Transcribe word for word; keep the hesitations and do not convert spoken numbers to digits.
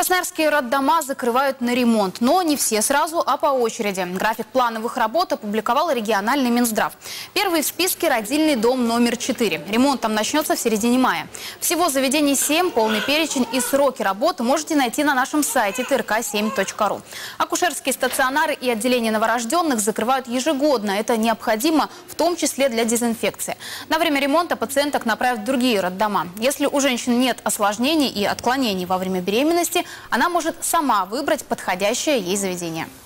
Красноярские роддома закрывают на ремонт, но не все сразу, а по очереди. График плановых работ опубликовал региональный Минздрав. Первый в списке родильный дом номер четыре. Ремонт там начнется в середине мая. Всего заведений семь, полный перечень и сроки работы можете найти на нашем сайте тэ эр ка семь точка ру. Акушерские стационары и отделения новорожденных закрывают ежегодно. Это необходимо, в том числе для дезинфекции. На время ремонта пациенток направят в другие роддома. Если у женщин нет осложнений и отклонений во время беременности, она может сама выбрать подходящее ей заведение.